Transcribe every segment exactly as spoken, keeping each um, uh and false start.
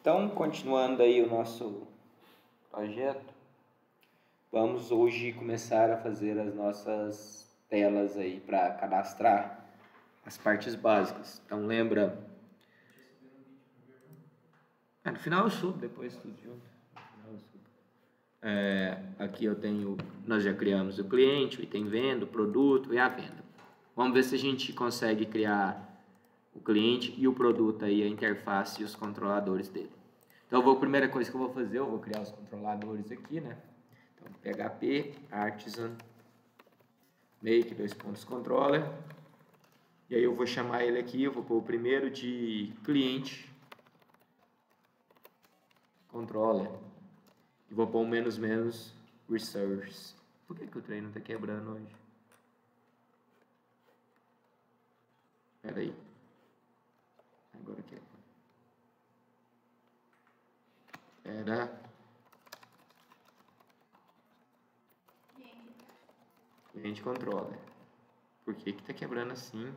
Então, continuando aí o nosso projeto, vamos hoje começar a fazer as nossas telas aí para cadastrar as partes básicas. Então, lembra... Ah, no final eu subo, depois tudo junto. É, aqui eu tenho, nós já criamos o cliente, o item venda, o produto e a venda. Vamos ver se a gente consegue criar o cliente e o produto aí, a interface e os controladores dele. Então, eu vou, a primeira coisa que eu vou fazer, eu vou criar os controladores aqui, né? Então, P H P, artisan, make, dois pontos, controller. E aí eu vou chamar ele aqui, eu vou pôr o primeiro de cliente, controller. E vou pôr um menos menos resource. Por que que o trem não tá quebrando hoje? Espera aí. Agora quebra. Espera. Cliente controller. Por que que tá quebrando assim?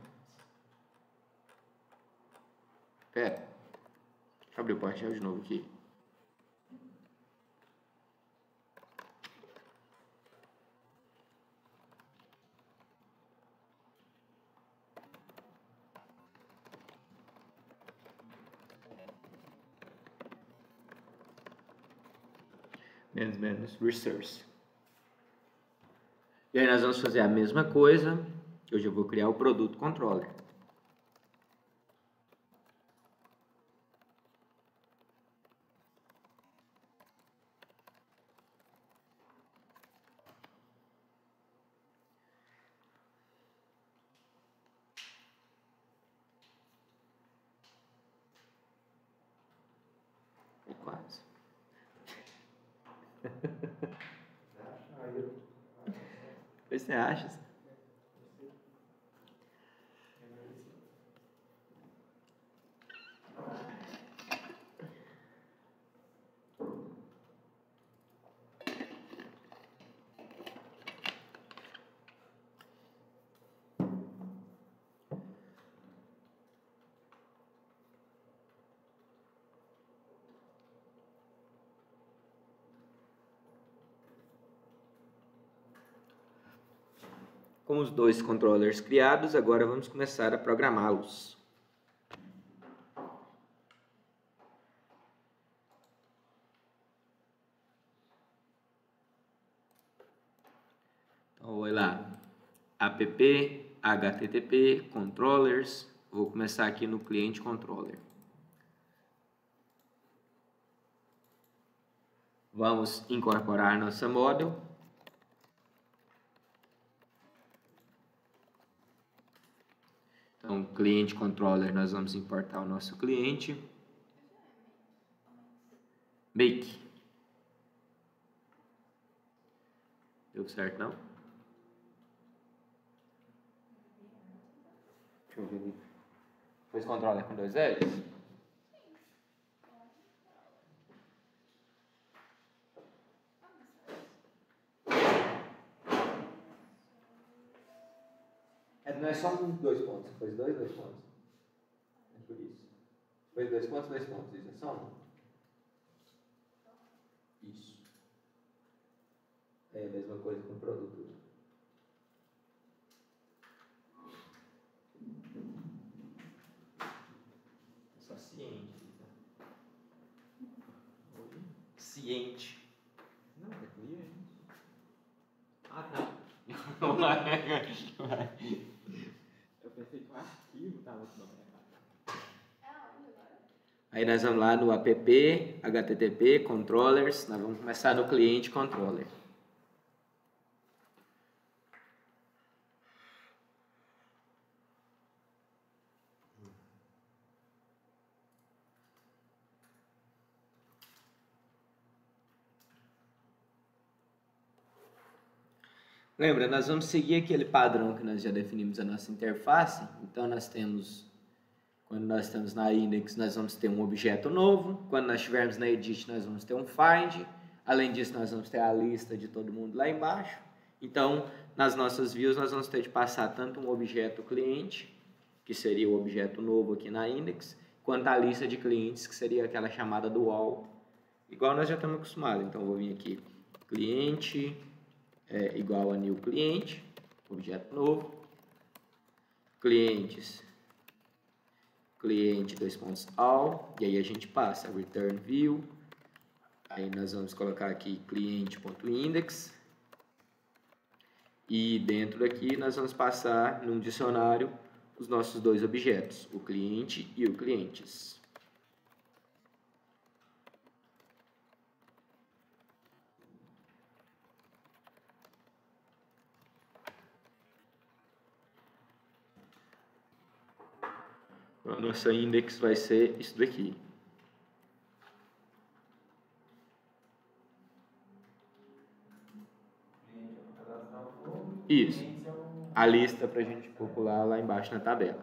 Espera. Deixa eu abrir o PowerShell de novo aqui. Menos menos resource. E aí nós vamos fazer a mesma coisa. Hoje eu vou criar o produto controller. Quase. O que você acha? Com os dois controllers criados, agora vamos começar a programá-los. Então, vou lá, app, http, controllers, vou começar aqui no cliente controller. Vamos incorporar nossa model. Então, cliente controller, nós vamos importar o nosso cliente. Make. Deu certo, não? Deixa eu ver ali. Fez controller com dois L's? Não é só um, dois pontos, depois dois, dois pontos. É por isso. Depois dois pontos, dois pontos. Isso é só um. Isso. É a mesma coisa com o produto. É só ciente. Ciente. Não, é cliente. Ah, tá. Não é. Eu pensei que o arquivo estava com o nome errado. Aí nós vamos lá no app, http, controllers, nós vamos começar no cliente controller. Lembra, nós vamos seguir aquele padrão que nós já definimos a nossa interface. Então, nós temos, quando nós estamos na index, nós vamos ter um objeto novo. Quando nós estivermos na edit, nós vamos ter um find. Além disso, nós vamos ter a lista de todo mundo lá embaixo. Então, nas nossas views, nós vamos ter de passar tanto um objeto cliente, que seria o objeto novo aqui na index, quanto à lista de clientes, que seria aquela chamada do all, igual nós já estamos acostumados. Então, eu vou vir aqui, cliente é igual a new cliente, objeto novo, clientes, cliente dois pontos all, e aí a gente passa return view, aí nós vamos colocar aqui cliente.index, e dentro daqui nós vamos passar num dicionário os nossos dois objetos, o cliente e o clientes. A nossa index vai ser isso daqui. Isso. A lista para a gente popular lá embaixo na tabela.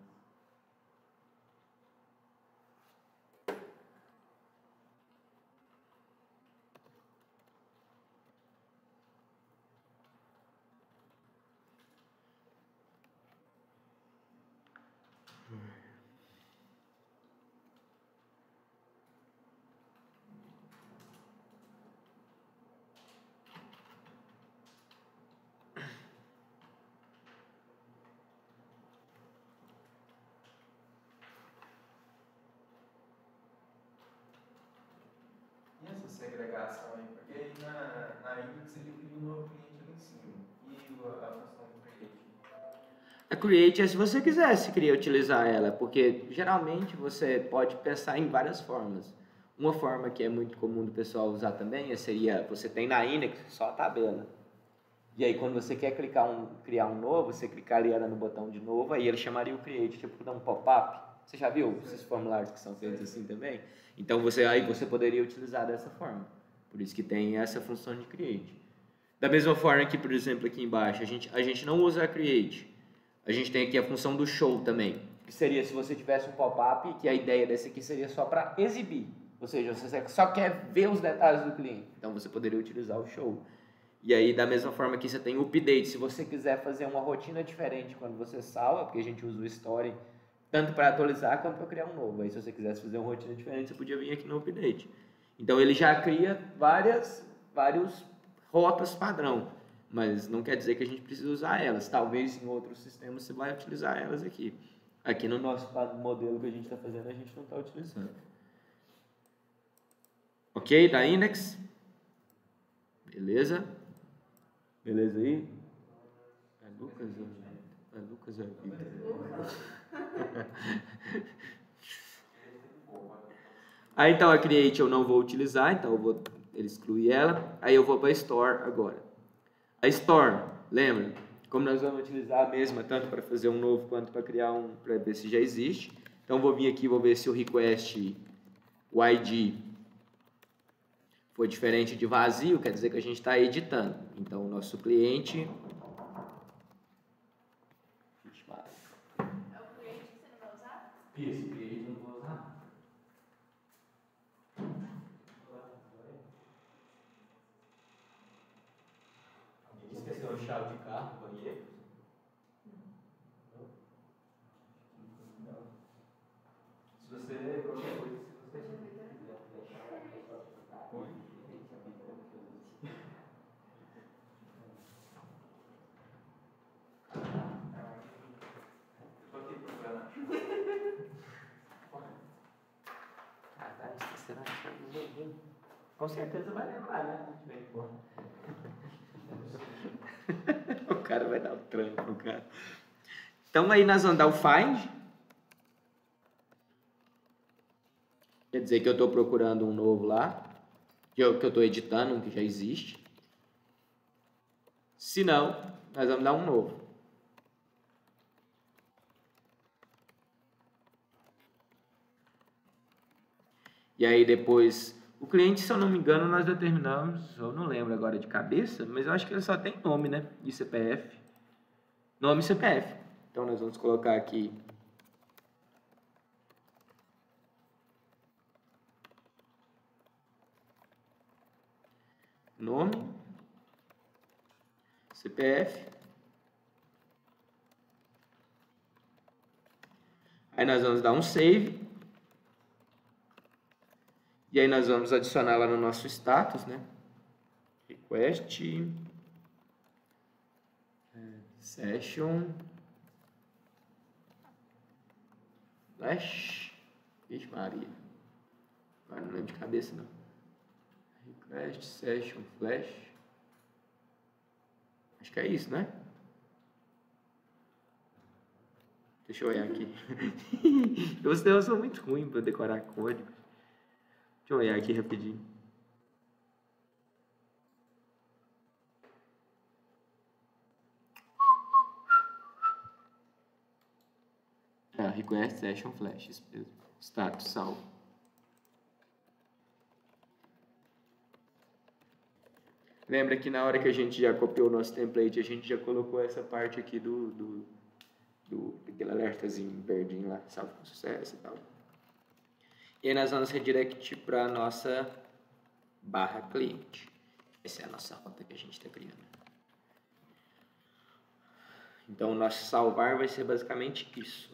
Segregação aí, porque aí na, na index ele cria um novo cliente ali em cima. E a, a função do create? A create é se você quiser se queria utilizar ela, porque geralmente você pode pensar em várias formas. Uma forma que é muito comum do pessoal usar também seria, você tem na index só a tabela. E aí quando você quer clicar um, criar um novo, você clicaria no botão de novo, aí ele chamaria o create, tipo dar um pop-up. Você já viu esses formulários que são feitos assim também? Então você, aí você poderia utilizar dessa forma. Por isso que tem essa função de create. Da mesma forma que, por exemplo, aqui embaixo, a gente, a gente não usa a create. A gente tem aqui a função do show também. Que seria se você tivesse um pop-up, que a ideia desse aqui seria só para exibir. Ou seja, você só quer ver os detalhes do cliente. Então você poderia utilizar o show. E aí, da mesma forma que você tem o update. Se você quiser fazer uma rotina diferente quando você salva, porque a gente usa o story tanto para atualizar quanto para criar um novo. Aí, se você quisesse fazer uma rotina diferente, você podia vir aqui no update. Então, ele já cria várias, vários rotas padrão, mas não quer dizer que a gente precisa usar elas. Talvez em outros sistemas você vai utilizar elas aqui. Aqui no nosso modelo que a gente está fazendo, a gente não está utilizando. Ok? Da index? Beleza? Beleza aí? É Lucas ou é Lucas ou é Vitor? Aí então a create eu não vou utilizar, então eu vou excluir ela. Aí eu vou para a store agora. A store, lembra? Como nós vamos utilizar a mesma tanto para fazer um novo quanto para criar um, para ver se já existe. Então vou vir aqui, vou ver se o request, o I D foi diferente de vazio, quer dizer que a gente está editando. Então o nosso cliente... É o create que você não vai usar? Isso, create não vou usar. Alguém esqueceu a chave de carro no banheiro? Não. Se você, qualquer coisa, se você quiser. Oi? Estou aqui procurando. Ah, vai esquecer a chave. Com certeza vai lembrar, né? O cara vai dar o trampo no cara. Então aí nós vamos dar o find. Quer dizer que eu estou procurando um novo lá. Que eu estou editando um que já existe. Se não, nós vamos dar um novo. E aí depois, o cliente, se eu não me engano, nós determinamos, eu não lembro agora de cabeça, mas eu acho que ele só tem nome, né? E C P F. Nome e C P F. Então nós vamos colocar aqui nome, C P F. Aí nós vamos dar um save. E aí nós vamos adicionar lá no nosso status, né? Request session flash. Vixe Maria. Agora não lembro de cabeça não. Request session flash. Acho que é isso, né? Deixa eu olhar aqui. eu, eu sou muito ruim para decorar código. Deixa eu olhar aqui rapidinho. Ah, request session flash, isso mesmo. Status salvo. Lembra que na hora que a gente já copiou o nosso template, a gente já colocou essa parte aqui do, do, do aquele alertazinho verdinho lá, salvo com sucesso e tal. E aí nós vamos redirect para a nossa barra cliente. Essa é a nossa rota que a gente está criando. Então o nosso salvar vai ser basicamente isso.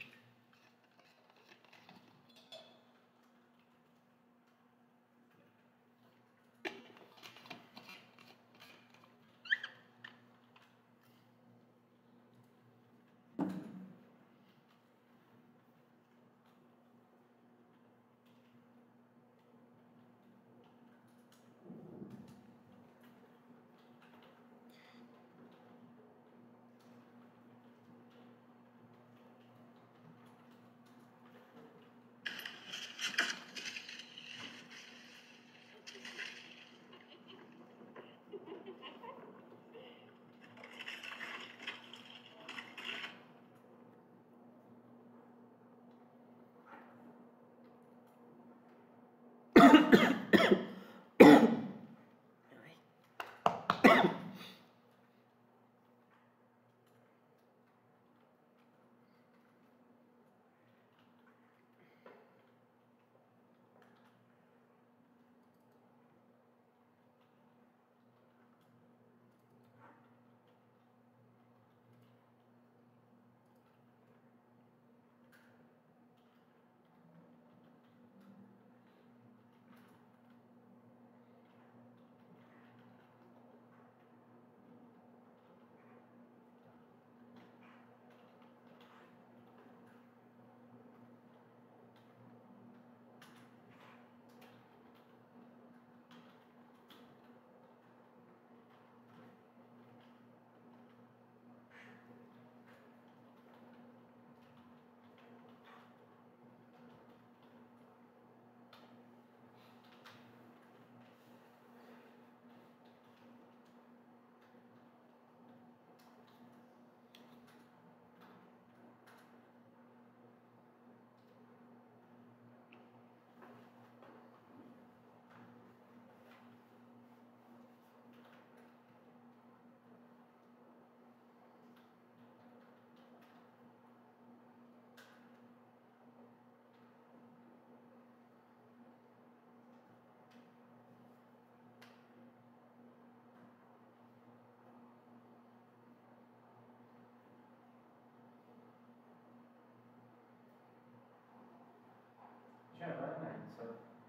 Já vai, né? Só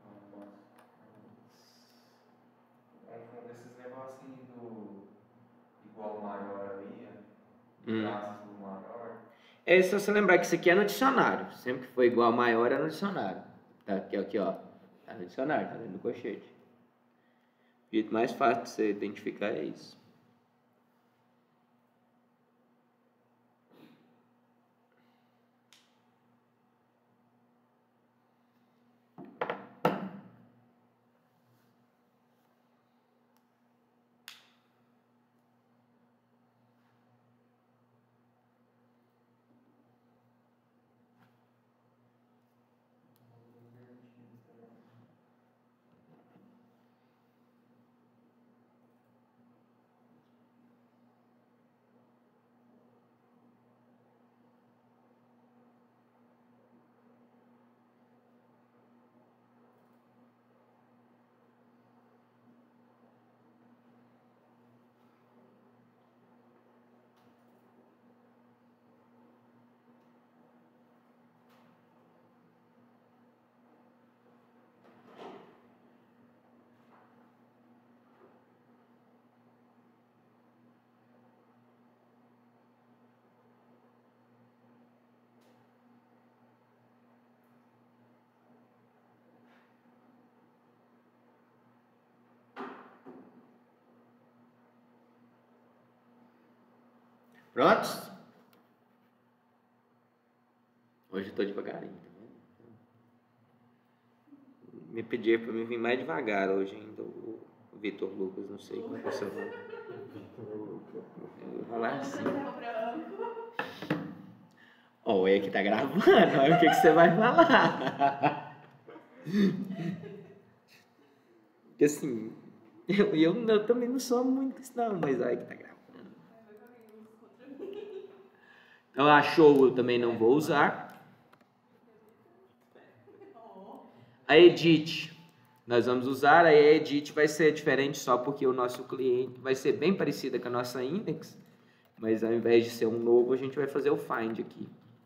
esses negocinhos do igual maior ali, Hum. traços do maior. É só você lembrar que isso aqui é no dicionário. Sempre que for igual a maior é no dicionário. Tá aqui, aqui, ó. Tá no dicionário, tá dentro do colchete. O jeito mais fácil de você identificar é isso. Prontos? Hoje eu estou devagarinho, tá vendo? Me pediram para mim vir mais devagar hoje ainda, o Vitor Lucas, não sei como é que você vai. Eu vou falar assim. Ó, é que tá gravando, olha o que, que você vai falar. Porque assim, eu, eu, eu também não sou muito isso não, mas olha que tá gravando. Então a show eu também não vou usar. A edit, nós vamos usar, a edit vai ser diferente só porque o nosso cliente vai ser bem parecida com a nossa index, mas ao invés de ser um novo, a gente vai fazer o find aqui.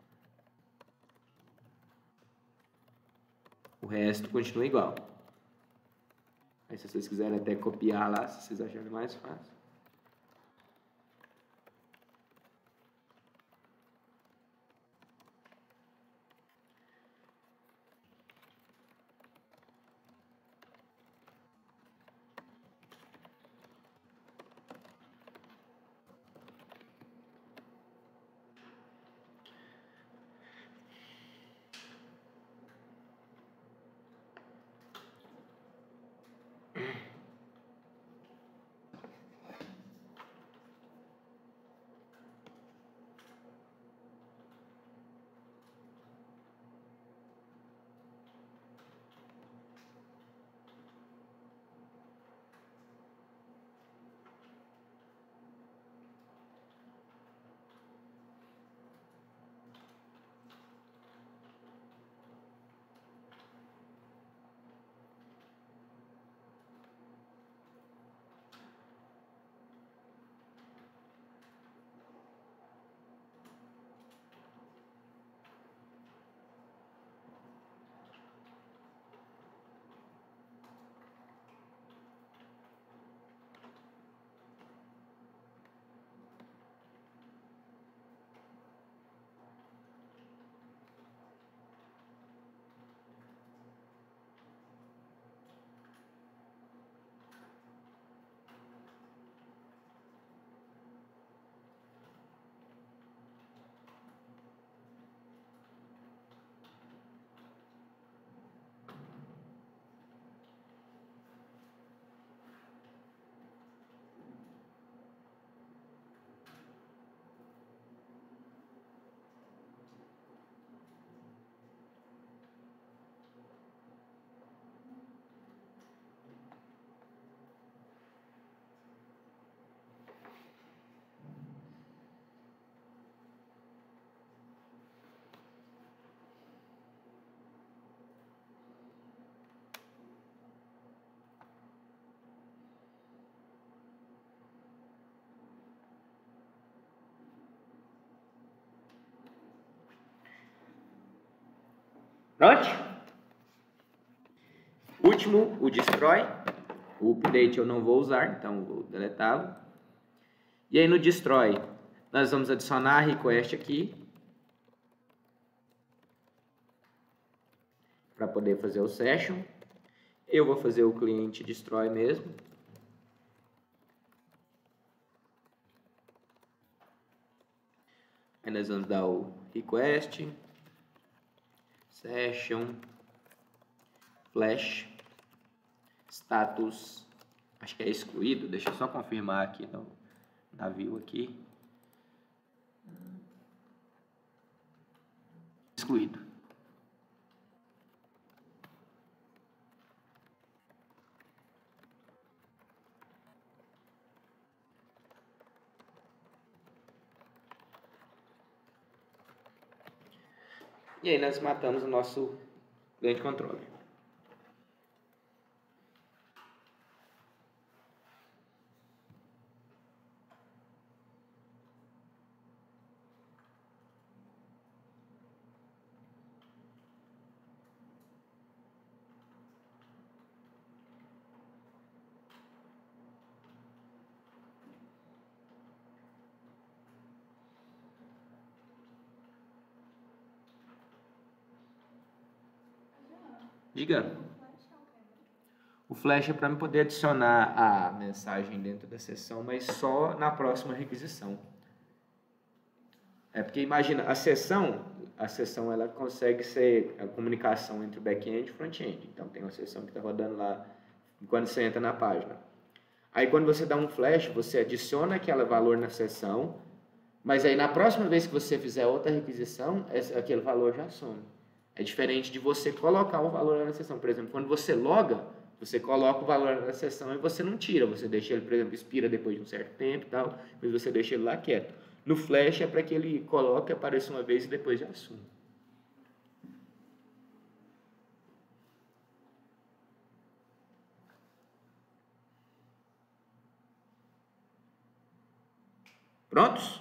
O resto continua igual. Aí se vocês quiserem até copiar lá, se vocês acharem mais fácil. Pronto? Último, o destroy. O update eu não vou usar, então vou deletá-lo. E aí no destroy, nós vamos adicionar a request aqui. Para poder fazer o session. Eu vou fazer o cliente destroy mesmo. Aí nós vamos dar o request. Session, flash, status, acho que é excluído, deixa eu só confirmar aqui no, na view aqui. Excluído. E aí nós matamos o nosso cliente controller. Diga. O flash é para eu poder adicionar a mensagem dentro da sessão, mas só na próxima requisição. É porque imagina, a sessão, a sessão ela consegue ser a comunicação entre o back-end e o front-end. Então tem uma sessão que está rodando lá quando você entra na página. Aí quando você dá um flash, você adiciona aquele valor na sessão, mas aí na próxima vez que você fizer outra requisição, esse, aquele valor já some. É diferente de você colocar o valor na sessão. Por exemplo, quando você loga, você coloca o valor na sessão e você não tira. Você deixa ele, por exemplo, expira depois de um certo tempo e tal, mas você deixa ele lá quieto. No flash é para que ele coloque, apareça uma vez e depois já assume. Prontos?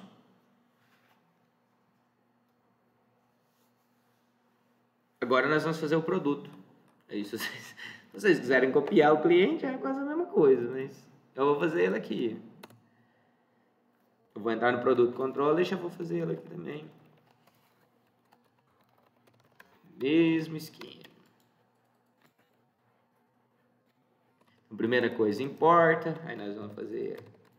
Agora nós vamos fazer o produto. É isso. Se vocês quiserem copiar o cliente, é quase a mesma coisa, mas eu vou fazer ele aqui. Eu vou entrar no produto controller e já vou fazer ele aqui também. Mesmo esquema. A primeira coisa importa, aí nós vamos fazer.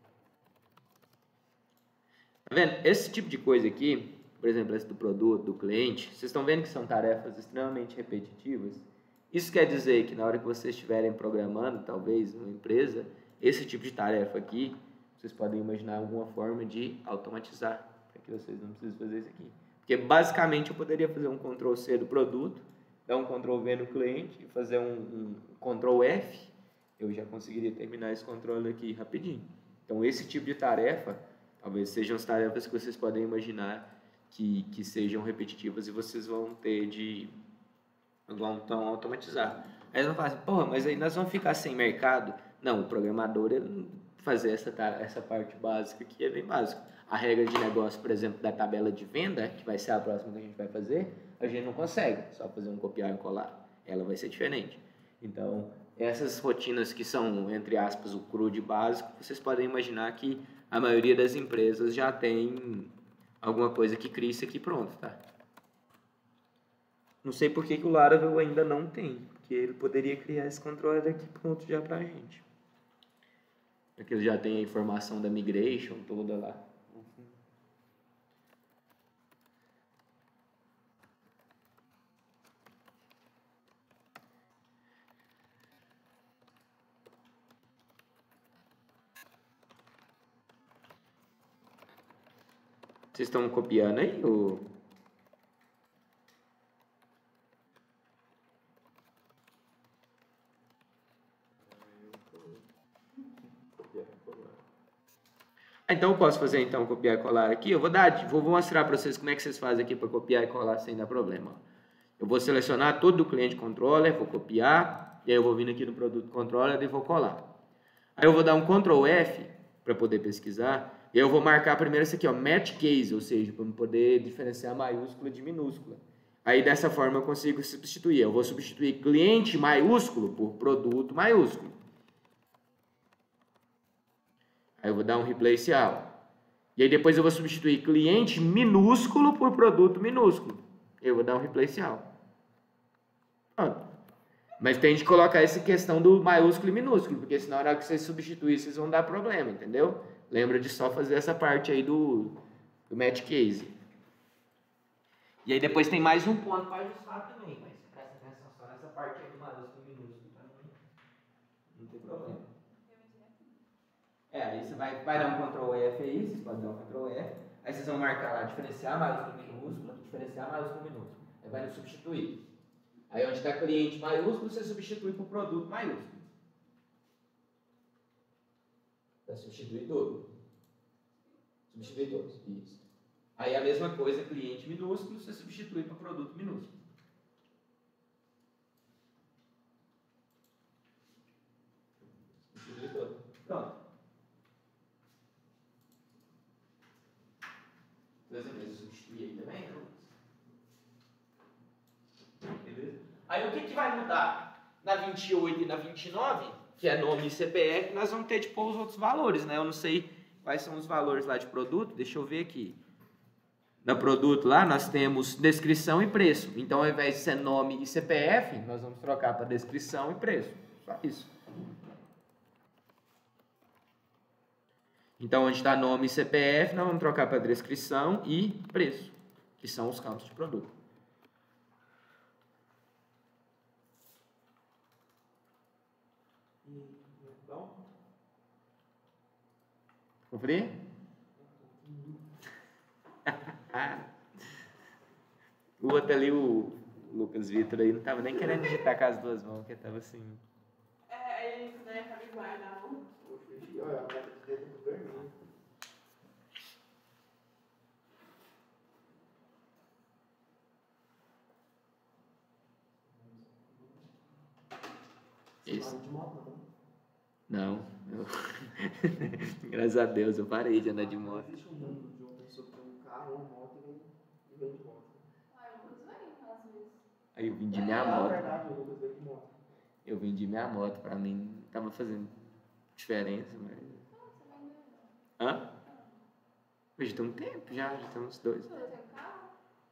Tá vendo? Esse tipo de coisa aqui, por exemplo, esse do produto, do cliente, vocês estão vendo que são tarefas extremamente repetitivas? Isso quer dizer que na hora que vocês estiverem programando, talvez, numa empresa, esse tipo de tarefa aqui, vocês podem imaginar alguma forma de automatizar, para que vocês não precisem fazer isso aqui. Porque basicamente eu poderia fazer um control C do produto, dar um control V no cliente e fazer um, um control F, eu já conseguiria terminar esse controle aqui rapidinho. Então esse tipo de tarefa, talvez sejam as tarefas que vocês podem imaginar que, que sejam repetitivas e vocês vão ter de... vão então automatizar. Aí eles vão falar assim, porra, mas aí nós vamos ficar sem mercado? Não, o programador, ele fazer essa, essa parte básica aqui é bem básico. A regra de negócio, por exemplo, da tabela de venda, que vai ser a próxima que a gente vai fazer, a gente não consegue só fazer um copiar e colar. Ela vai ser diferente. Então, essas rotinas que são, entre aspas, o crude básico, vocês podem imaginar que a maioria das empresas já tem alguma coisa que cria isso aqui pronto, tá? Não sei por que, que o Laravel ainda não tem, porque ele poderia criar esse controller aqui pronto já pra gente. Porque ele já tem a informação da migration toda lá. Vocês estão copiando aí? Ou... Então eu posso fazer então copiar e colar aqui. Eu vou dar, vou mostrar para vocês como é que vocês fazem aqui para copiar e colar sem dar problema. Eu vou selecionar todo o cliente controller, vou copiar, e aí eu vou vir aqui no produto controller e vou colar. Aí eu vou dar um control F para poder pesquisar, e eu vou marcar primeiro isso aqui, ó, match case, ou seja, para poder diferenciar maiúscula de minúscula. Aí dessa forma eu consigo substituir. Eu vou substituir cliente maiúsculo por produto maiúsculo. Aí eu vou dar um replace all. E aí depois eu vou substituir cliente minúsculo por produto minúsculo. Eu vou dar um replace all. Pronto. Mas tem que colocar essa questão do maiúsculo e minúsculo, porque senão na hora que vocês substituir, vocês vão dar problema, entendeu? Lembra de só fazer essa parte aí do, do match case. E aí depois tem mais um ponto para ajustar também, mas presta atenção só nessa parte aí do maiúsculo e minúsculo, tá? Não tem problema. É, aí você vai, vai dar um control F aí, vocês podem dar um control F, aí vocês vão marcar lá, diferenciar maiúsculo e minúsculo, diferenciar maiúsculo e minúsculo. Aí vai no substituir. Aí onde está cliente maiúsculo, você substitui por produto maiúsculo. Vai substituir todo. Substituir todos, isso. Aí a mesma coisa, cliente minúsculo, você substitui por produto minúsculo. Substitui todo. Pronto. Duas vezes substituir aí também, não? Beleza? Aí o que, que vai mudar na vinte e oito e na vinte e nove, que é nome e C P F, nós vamos ter de pôr os outros valores, né? Eu não sei quais são os valores lá de produto, deixa eu ver aqui. No produto lá nós temos descrição e preço. Então ao invés de ser nome e C P F, nós vamos trocar para descrição e preço. Só isso. Então, onde está nome e C P F, nós vamos trocar para descrição e preço, que são os campos de produto. Então, Conferir? O outro ali, o Lucas Vitor aí, não estava nem querendo digitar com as duas mãos, porque estava assim. É, isso, né? Cabe igual na mão. olha, a meta de dedo do vermelho. Isso. De moto, Não. Eu... Graças a Deus, eu parei de andar de moto. Existe um mundo de uma pessoa que tem um carro, uma moto e vem, e vem de moto. Ah, eu nunca zoei, às vezes. Aí eu vendi minha É moto. verdade, o Lucas veio de moto. Eu vendi minha moto, pra mim não tava fazendo diferença, mas. Não, você vendeu. Hã? Mas já tem um tempo já, já tem uns dois. Você tem um carro?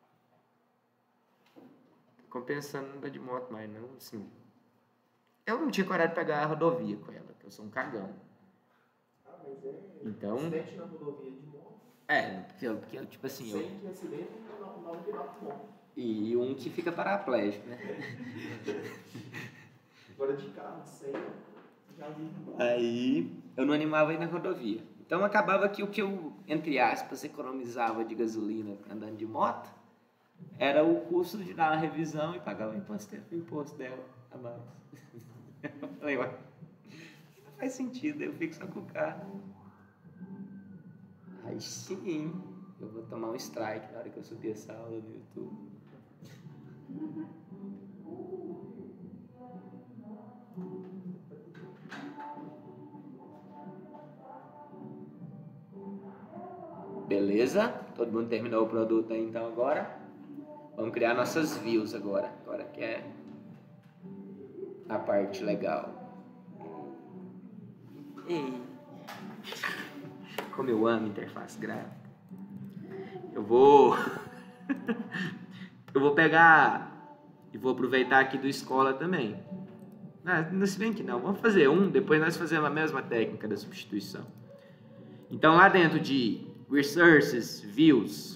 Tô compensando andar de moto, mas não, assim. Eu não tinha coragem de pegar a rodovia com ela, porque eu sou um cagão. Ah, mas é. Então. Acidente na rodovia de moto. É, porque, eu- porque eu, tipo assim, eu. Sem que acidente não, não virar com moto. E um que fica paraplégico, né? Agora de carro, sem. Já vi. Aí eu não animava ir na rodovia. Então acabava que o que eu, entre aspas, economizava de gasolina andando de moto era o custo de dar uma revisão e pagar o imposto, o imposto dela a mais. Eu falei, ué, não faz sentido, eu fico só com o carro. Aí sim, eu vou tomar um strike na hora que eu subir essa aula no YouTube. Beleza? Todo mundo terminou o produto aí então agora? Vamos criar nossas views agora. Agora que é a parte legal. Ei. Como eu amo interface gráfica. Eu vou... eu vou pegar e vou aproveitar aqui do Escola também. Ah, se bem que não, vamos fazer um, depois nós fazemos a mesma técnica da substituição. Então lá dentro de Resources, Views,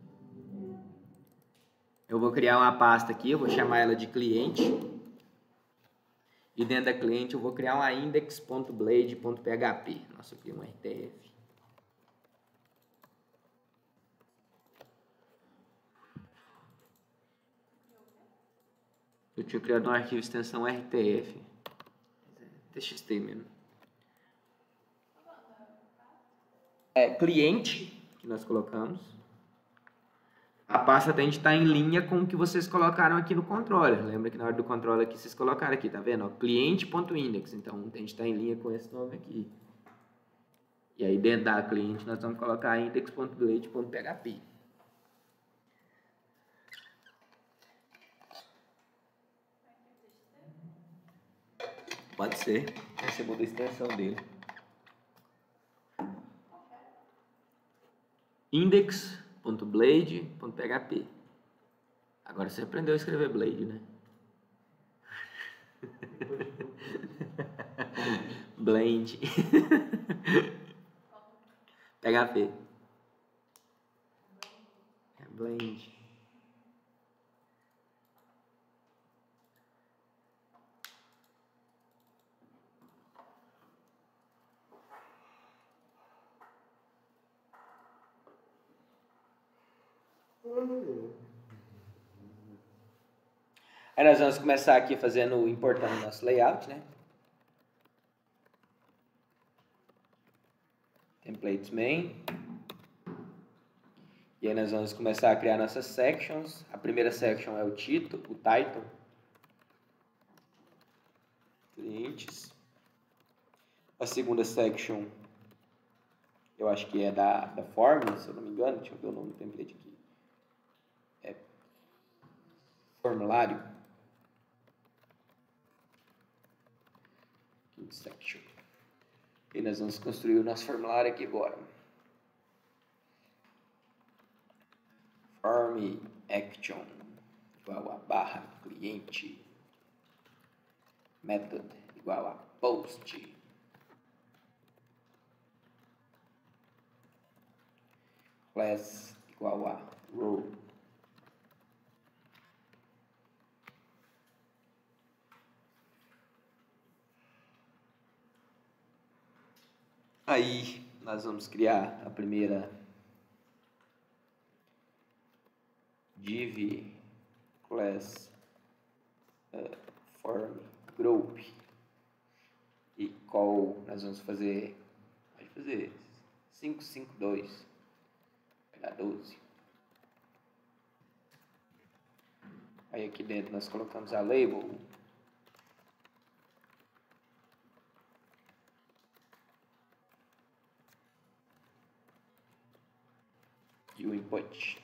eu vou criar uma pasta aqui, eu vou chamar ela de cliente. E dentro da cliente eu vou criar uma index.blade.php. Nossa, eu criei um R T F. Eu tinha criado um arquivo extensão R T F. T X T mesmo. É cliente, que nós colocamos. A pasta tem de estar em linha com o que vocês colocaram aqui no controller. Lembra que na hora do controller aqui vocês colocaram aqui, tá vendo? Cliente.index. Então tem de estar em linha com esse nome aqui. E aí dentro da cliente nós vamos colocar index.blade.php. Pode ser. Você muda a extensão dele. Index.blade.php. Agora você aprendeu a escrever Blade, né? Blend. P H P. É Blend. Aí nós vamos começar aqui fazendo, importando o nosso layout, né? Templates main. E aí nós vamos começar a criar nossas sections. A primeira section é o título, o title. Clientes. A segunda section, eu acho que é da, da form, se eu não me engano. Deixa eu ver o nome do template aqui. É formulário. Section. E nós vamos construir o nosso formulário aqui agora. Form action igual a barra cliente. Method igual a post. class igual a row. Aí nós vamos criar a primeira div class uh, form group e call nós vamos fazer pode fazer cinco cinco dois pegar doze. Aí aqui dentro nós colocamos a label e o input.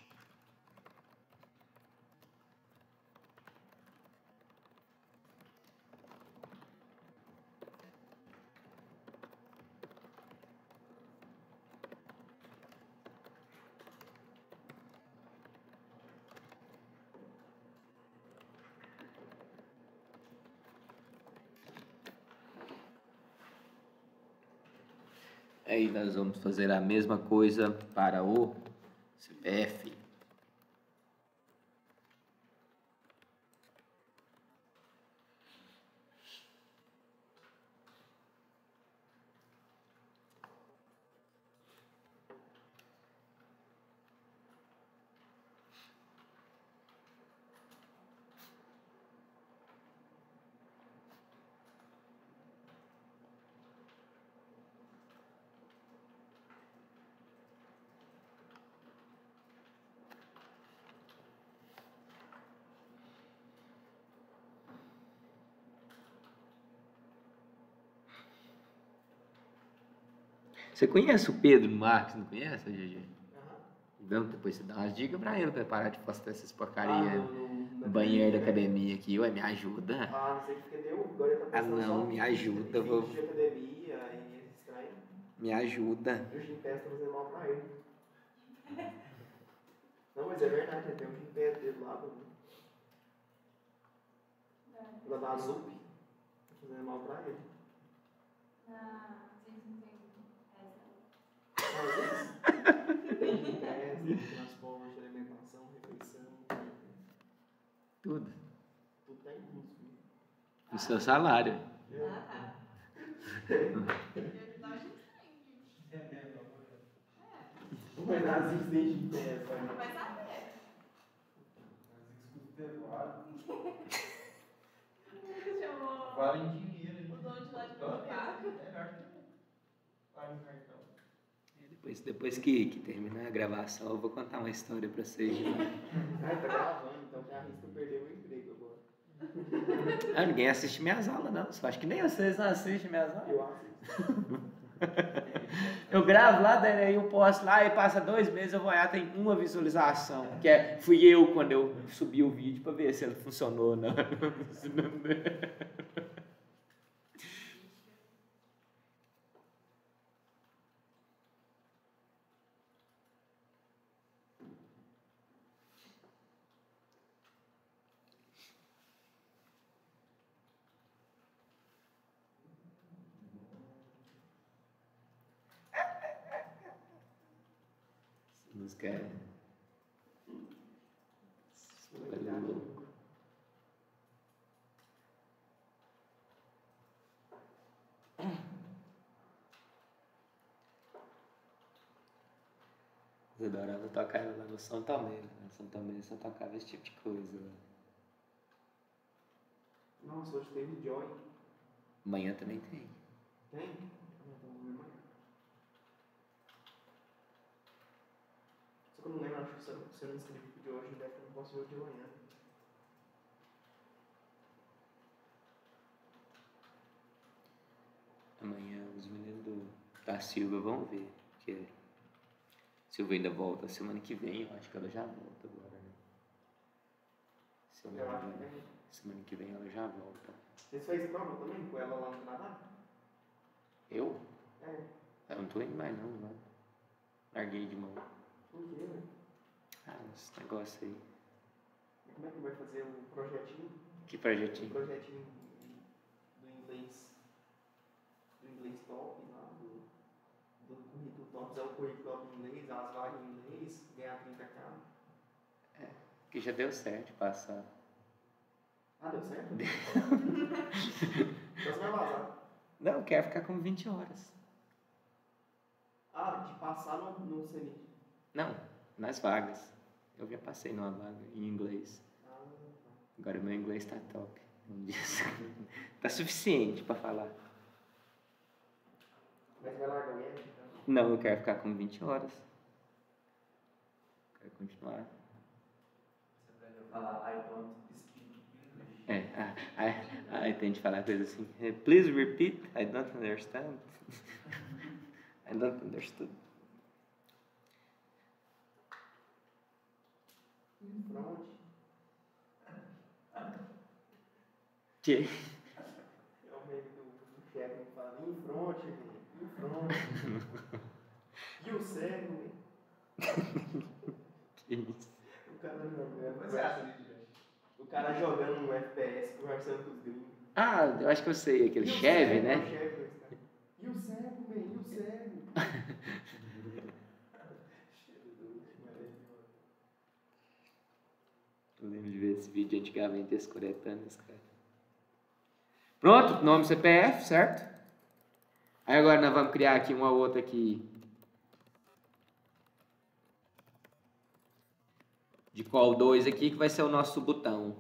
Aí nós vamos fazer a mesma coisa para o C P F. Você conhece o Pedro Marques, não conhece, G G? Aham. Então, depois você dá umas dicas pra ele, pra parar de postar essas porcarias Ah, no, no- no- na banheiro da academia, né? academia aqui. Ué, me ajuda. Ah, não sei porque deu. Agora ele tá Ah, postando não, só me vídeo- ajuda, vídeo vou- de academia e esse trem. Me ajuda. E o Gympass tá fazendo mal pra ele. Não, mas é verdade, ele tem um Gympass dele lá, do- lá da Zup. Tá fazendo mal pra ele. Na Disney tem essa. Às vezes, tem Gympass, tem transporte, alimentação, refeição. Tudo. Tudo tem custo. Viu? O seu salário. Ah, tá. Eu tava achando estranho. Não vai dar Zix nem Gympass, vai. Vai saber. Chamou Vale em dinheiro. o dono de lá de Porto Pago. É, eu acho que é. Vale em cartão. Depois, depois que, que terminar a gravação, eu vou contar uma história pra vocês. Ah, tá gravando, então tem a risco de perder o emprego agora. Ah, ninguém assiste minhas aulas, não. Só acho que nem vocês não assistem minhas aulas. Eu assisto. Eu gravo lá, daí eu posto lá e passa dois meses, eu vou olhar, tem uma visualização. Que é, fui eu quando eu subi o vídeo pra ver se ele funcionou ou não. Música é. Super louco. Eu adorava tocar lá no São Tomé. No São Tomé só tocava esse tipo de coisa. Nossa, hoje teve Joy. Amanhã também tem. Tem? Ah, então vou ver amanhã. Só que eu não lembro, acho que se eu, se eu não inscrevi pro de hoje, deve que eu não posso ver o de amanhã. Amanhã os meninos do, da Silva vão ver. Porque Silva ainda volta semana que vem, eu acho que ela já volta agora, né? Se eu não Eu me acho que engano, tem. semana que vem ela já volta. Você fez prova também com ela lá no Canadá? Eu? É. Eu não tô indo mais não, mano. Larguei de mão. Por quê, né? Ah, esse negócio aí. E como é que vai fazer o projetinho? Que O projetinho? projetinho do inglês. Do inglês top lá, do, do currículo top, é o currículo top em inglês, as vagas em inglês, que já deu certo passar. Ah, deu certo? Então você vai vazar. Não, eu quero ficar com vinte horas. Ah, de passar no, no Cenit. Não, nas vagas. Eu já passei numa vaga em inglês. Ah, Agora o meu inglês tá top. Não diz. Tá suficiente pra falar. mas vai largar o I F, então? Não, eu quero ficar com vinte horas. Quero continuar. Você aprendeu a falar I don't speak English. É, ah, ah, aí tem de falar coisa assim. eh, Please repeat, I don't understand. I don't understood. Em front. Que? É o meme do, do chefe que fala, em front, velho. Em front. E o cego, velho. Que isso? O cara jogando. Você acha de direito? O cara jogando um F P S, conversando com os gringos. Ah, eu acho que eu sei, aquele E o Chevy, cego, né? o Chevy, esse cara. E o cego, velho. E o cego. Eu lembro de ver esse vídeo antigamente escuretando esse cara. Pronto, nome C P F, certo? Aí agora nós vamos criar aqui uma outra aqui. De call dois aqui, que vai ser o nosso botão.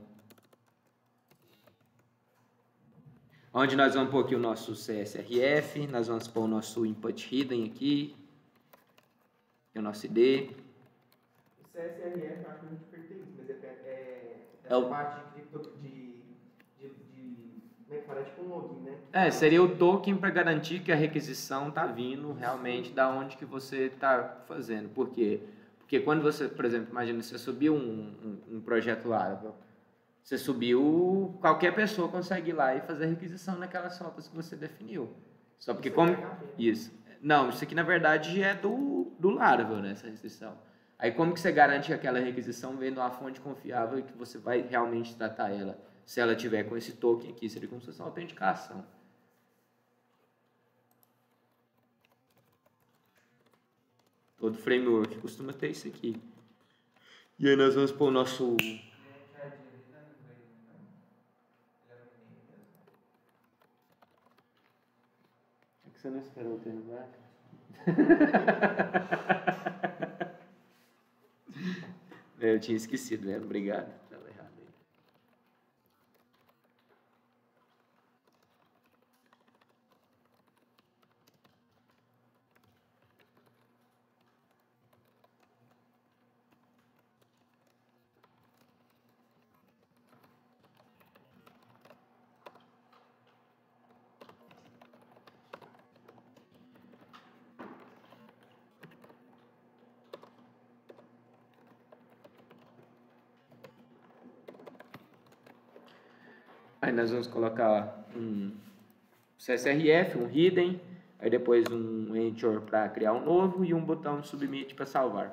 Onde nós vamos pôr aqui o nosso C S R F, nós vamos pôr o nosso input hidden aqui. E o nosso I D. O C S R F eu acho que a gente pertence, mas é, é É essa o- parte de cripto, de, de, de, como é que fala? É tipo um login, né? É, seria o token para garantir que a requisição está vindo realmente da onde que você está fazendo. Por quê? Porque quando você, por exemplo, imagina você subiu um, um, um projeto Laravel, você subiu, qualquer pessoa consegue ir lá e fazer a requisição naquelas rotas que você definiu. Só porque Isso é como... P H P, né? Isso. Não, isso aqui na verdade é do, do Laravel, né, essa restrição. Aí como que você garante que aquela requisição vem de uma fonte confiável e que você vai realmente tratar ela? Se ela tiver com esse token aqui, seria como se fosse uma autenticação. Todo framework costuma ter isso aqui. E aí nós vamos pôr o nosso... E a Jardim ali não é no inglês, não? Ele era um menino mesmo. É que você não esperou o terminar? É, eu tinha esquecido, né? Obrigado. Estava errado aí. Aí nós vamos colocar um C S R F, um hidden, aí depois um anchor para criar um novo e um botão submit para salvar.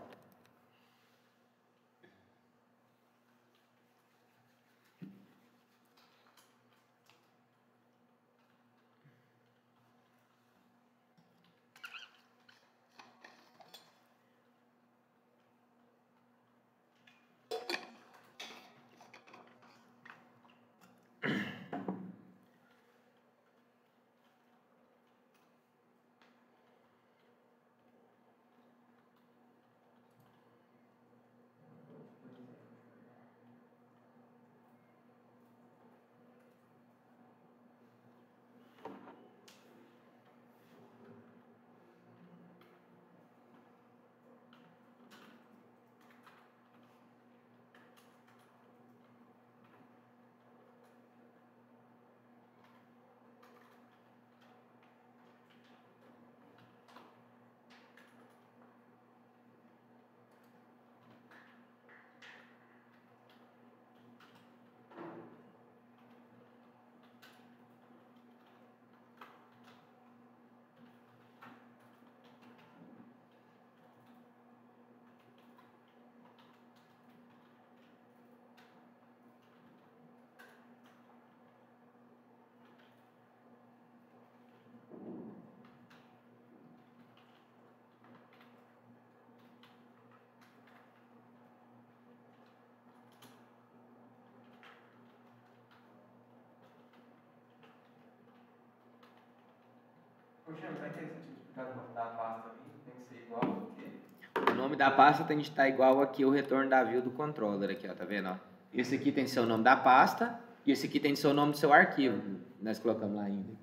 Poxa, vai ter esse tipo de da pasta ali, tem que ser igual ao quê? O nome da pasta tem que estar igual aqui o retorno da view do controller aqui, ó, tá vendo, ó? Esse aqui tem seu nome da pasta e esse aqui tem seu nome do seu arquivo. Nós colocamos lá index.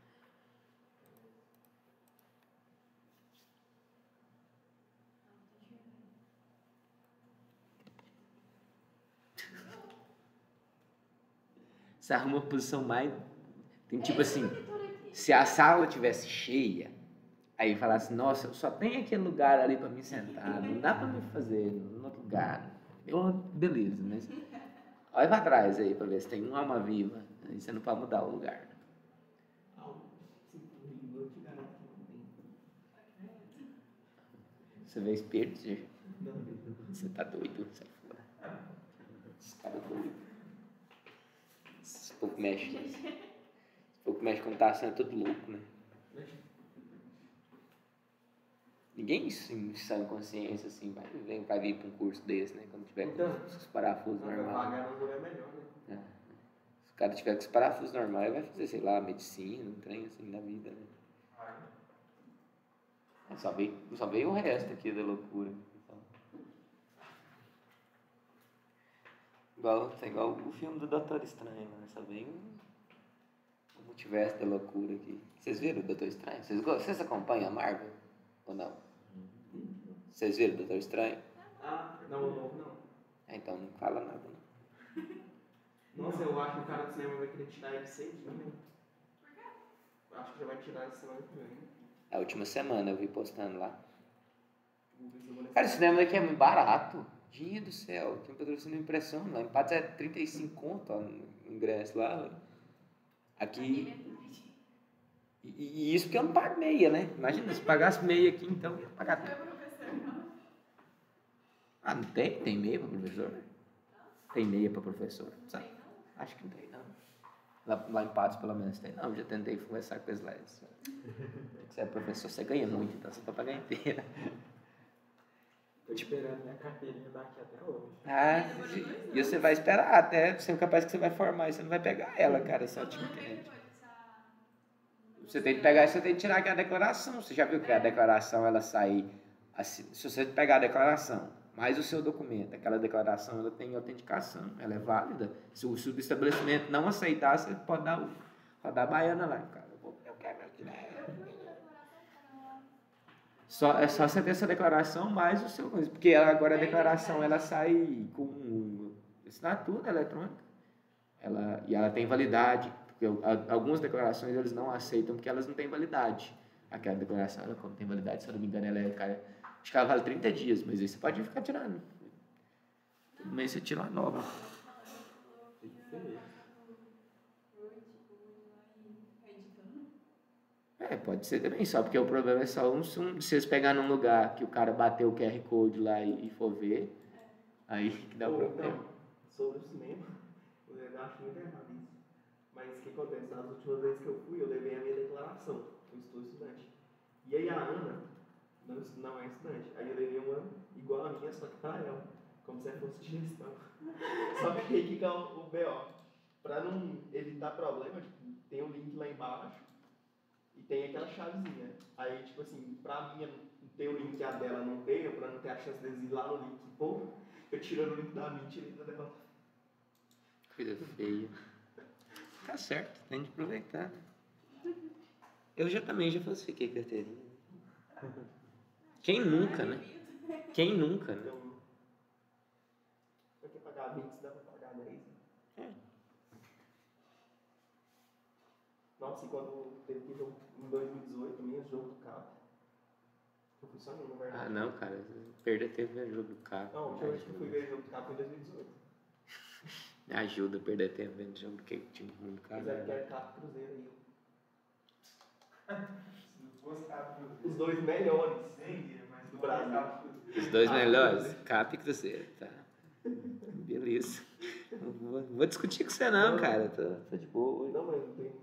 Você arruma uma posição mais... Tem tipo assim, se a sala tivesse cheia, aí falasse, nossa, só tem aquele lugar ali para me sentar, não dá para me fazer no outro lugar. Eu, beleza, mas olha para trás aí para ver se tem uma alma viva. Aí você não pode mudar o lugar. Você vê espírito? Você tá doido? Sai fora. Esse cara é doido. Esse povo mexe. Esse povo mexe com taça é tudo louco, né? Ninguém em sã consciência assim vai, vem, vai vir para um curso desse, né? Quando tiver Então, com os parafusos normais. Pagar não é melhor, né? É. Se o cara tiver com os parafusos normais, vai fazer, sei lá, medicina, um trem assim da vida, né? É, só, veio, só veio o resto aqui da loucura. Então, igual, é igual o filme do Doutor Estranho, né? Só veio o multiverso da loucura aqui. Vocês viram o Doutor Estranho? Vocês, vocês acompanham a Marvel? Ou não? Vocês viram o Doutor Estranho? Ah, não, não, não. É, então não fala nada, não. Nossa, eu acho que o cara do cinema vai querer tirar ele cedinho, né? Por quê? Eu acho que já vai tirar essa semana que vem. A última semana eu vi postando lá. Vou ver se eu vou nessa- Cara, o cinema daqui é muito barato. Dia do céu, tem patrocínio de impressão lá. Em Patos é trinta e cinco conto ó, no ingresso lá. Aqui. E, e isso porque eu não pago meia, né? Imagina, se pagasse meia aqui, então eu ia pagar tudo. Ah, não tem? Tem meia para professor? Tem meia para professor? Sabe? Acho que não tem, não. Lá, lá em Patos, pelo menos, tem. Não, já tentei conversar com eles lá. Se você é professor, você ganha muito, então você pode pagar inteira. Tô esperando minha carteirinha daqui até hoje. Ah, e você vai esperar até ser capaz que você vai formar e você não vai pegar ela, cara, só te entende. Você tem que pegar, você tem que tirar aquela declaração. Você já viu que a declaração ela sai assim, se você pegar a declaração mais o seu documento, aquela declaração ela tem autenticação, ela é válida. Se o subestabelecimento não aceitar, você pode dar o pode dar a baiana lá, cara. Eu quero Só, é só você ter essa declaração mais o seu coisa. Porque ela, agora a declaração ela sai com assinatura eletrônica. Ela, e ela tem validade. Porque algumas declarações eles não aceitam porque elas não têm validade. Aquela declaração, ela, como tem validade, se eu não me engano, ela é, cara, acho que ela vale trinta dias, mas aí você pode ficar tirando. Todo mês você tira uma nova. É, pode ser também, só porque o problema é só um, se vocês pegar num lugar que o cara bateu o Q R Code lá e, e for ver, aí que dá Ou, problema. Então, sobre o cinema, eu acho muito errado isso. Mas o que acontece? Nas últimas vezes que eu fui, eu levei a minha declaração, eu estou estudante. E aí a Ana, não, não é estudante, aí eu levei uma igual a minha, só que para ela, como se ela fosse de gestão. Só que aí que é o, o B O. Para não evitar problema, tipo, tem um link lá embaixo, e tem aquela chavezinha. Aí, tipo assim, pra mim ter o link que a dela não tem, pra não ter a chance deles ir lá no link, pô, eu tiro o link da minha e tiro o link da dela. Coisa feia. Tá certo, tem de aproveitar. Eu já também já falsifiquei carteirinha. Quem nunca, né? Quem nunca, né? Então, eu quero pagar vinte, se dá pra pagar dez. É. Nossa, e quando teve que jogo em dois mil e dezoito também, o jogo do carro. Eu fui só não, na verdade. Ah, não, cara. Perder tempo vendo jogo do carro. Não, a última vez que eu fui ver o jogo do carro foi em dois mil e dezoito. Me ajuda a perder tempo vendo jogo do que time ruim do carro. Mas é que é carro cruzeiro aí. Se não fosse carro Os dois melhores Sim, mas do Brasil. Os dois Ah, melhores, Cap e Cruzeiro, tá? Beleza. Não vou, vou discutir com você não, cara. Tô, tô de boa hoje. Não, mas não tem.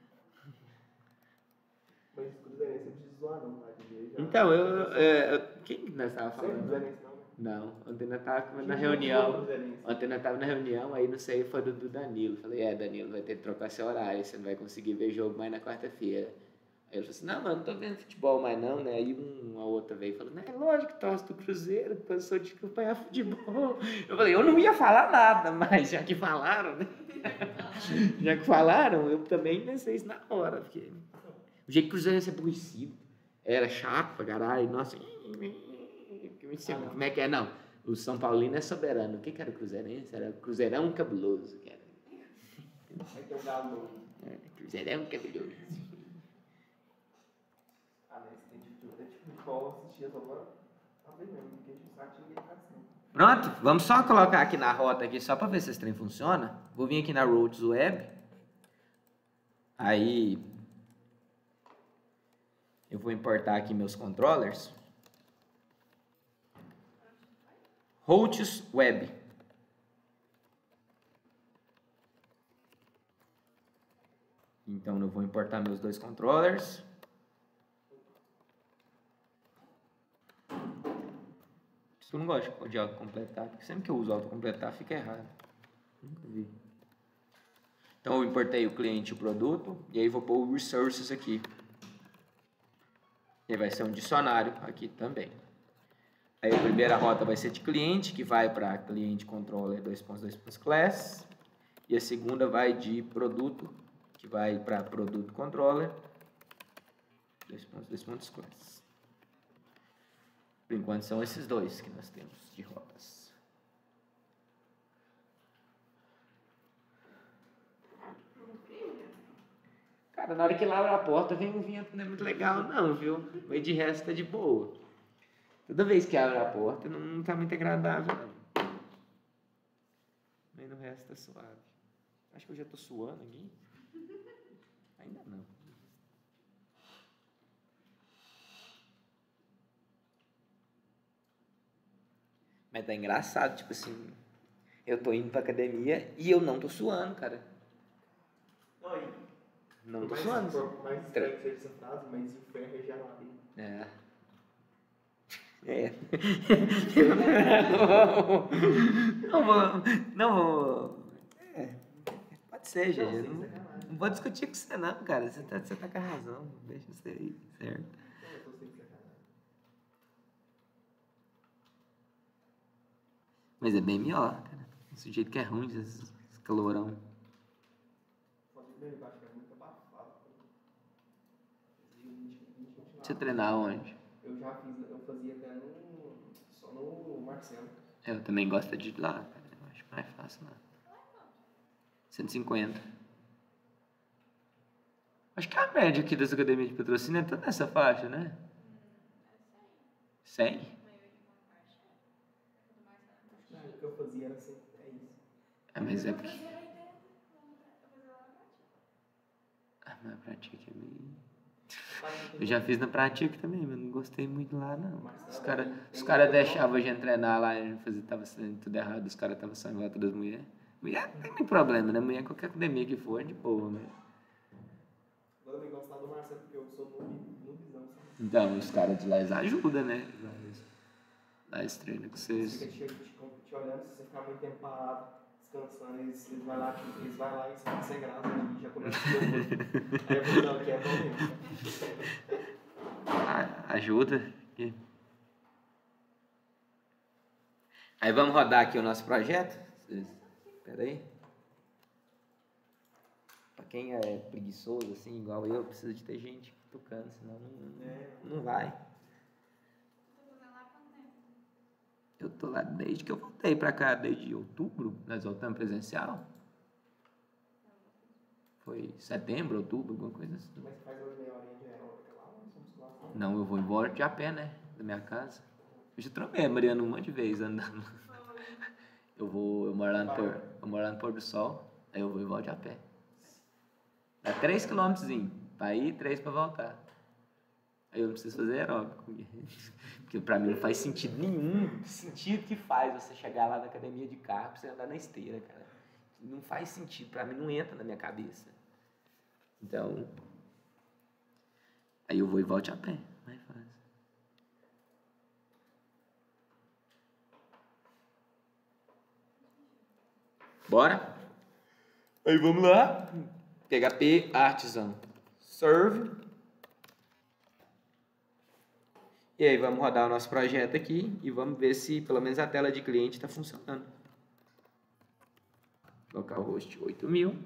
Mas cruzeirense não precisa zoar, não, tá? De ver já. Então, eu, é, eu- Quem que nós tava Você é falando? cruzeirense, não, né? Não, ontem nós tava na Gente, reunião. não sou cruzeirense. Ontem nós tava na reunião, aí não sei, foi do, do Danilo. Falei, é, Danilo, vai ter que trocar seu horário, você não vai conseguir ver jogo mais na quarta-feira. Aí ele falou assim, não, mano, não tô vendo futebol mais não, né? Aí uma outra veio e falou, é lógico que torce do Cruzeiro, que passou de acompanhar futebol. Eu falei, eu não ia falar nada, mas já que falaram, né? Já que falaram, eu também pensei isso na hora, porque o jeito que o Cruzeiro ia ser aborrecido, era chato pra caralho, nossa, como é que é? Não, o São Paulino é soberano, o que que era o Cruzeirense? Era o Cruzeirão cabuloso, que era. Vai ter um galo. É, Cruzeirão cabuloso. Ah, mas tem tipo, tem tipo futebol, assistia só agora. Tá bem mesmo, porque a gente sabe que ninguém faz assim. Pronto, vamos só colocar aqui na rota aqui, só para ver se esse trem funciona. Vou vir aqui na Roads Web. Aí eu vou importar aqui meus controllers. Roads Web. Então eu vou importar meus dois controllers. Eu não gosto de autocompletar, porque sempre que eu uso autocompletar fica errado. Nunca vi. Então eu importei o cliente e o produto, e aí vou pôr o resources aqui. E vai ser um dicionário aqui também. Aí a primeira rota vai ser de cliente, que vai para cliente controller dois pontos dois pontos class. E a segunda vai de produto, que vai para produto controller dois pontos dois pontos class. Por enquanto são esses dois que nós temos de rotas. Cara, na hora que ele abre a porta vem um vento, não é muito legal não, viu? Mas de resto é de boa. Toda vez que abre a porta não, não tá muito agradável não. Mas no resto tá suave. Acho que eu já tô suando aqui. Ainda não. Mas tá engraçado, tipo assim, eu tô indo pra academia e eu não tô suando, cara. Não, e Não por tô mais, suando. por mais estranho que seja essa frase, mas o ferro é gelado. É. É. Não vou. Não vou. É. Pode ser, G G. Não, não vou discutir com você, não, cara. Você tá, você tá com a razão. Deixa você aí, certo? Mas é bem melhor, cara. Esse jeito que é ruim, esse, esse calorão. Você treinar onde? Eu já fiz, eu fazia até no, só no Marcelo. Eu também gosto de ir lá, cara. Eu acho mais fácil lá. cento e cinquenta. Acho que a média aqui das academias de patrocínio é toda nessa faixa, né? cem? Não, o que eu fazia era cento e dez. Ah, mas é porque... Ah, mas a prática é meio... Eu já fiz na prática também, mas não gostei muito lá, não. Os caras os cara deixavam a gente treinar lá, a gente fazia, tava sendo tudo errado, os caras estavam só em volta das mulheres. Mulher não tem nem problema, né? Mulher, qualquer academia que for, é de boa, né? Agora eu também gostava do Marcelo, porque eu sou no visão, sabe? Então, os caras de lá, eles ajudam, né? Lá eles treinam com vocês. Fica te, te, te olhando, se você ficar muito tempo parado, descansando, eles, eles vão lá, eles vão lá e ficam sem graça e já começam a fazer. Aí eu vou não, que é bom mesmo. Ah, ajuda. Aí vamos rodar aqui o nosso projeto. Espera aí. Pra quem é preguiçoso, assim, igual eu, precisa de ter gente tocando, senão não, É. não vai. Eu tô lá desde que eu voltei pra cá, desde outubro, nós voltamos presencial. Foi setembro, outubro, alguma coisa assim. Mas faz uma meia horinha de aeróbica lá, ou somos lá? Não, eu vou embora de a pé, né? Da minha casa. Eu já trombei a Mariana um monte de vezes andando. Eu vou, eu moro lá no pôr, eu moro lá no pôr do sol, aí eu vou e volto de a pé. Dá três quilômetros pra ir e três pra voltar. Aí eu não preciso fazer aeróbico. Porque pra mim não faz sentido nenhum. Sentido que faz você chegar lá na academia de carro pra você andar na esteira, cara. Não faz sentido. Pra mim não entra na minha cabeça. Então... Aí eu vou e volto a pé. Mais fácil. Bora? Aí vamos lá. P H P Artisan Serve. E aí vamos rodar o nosso projeto aqui e vamos ver se pelo menos a tela de cliente está funcionando. Localhost oito mil.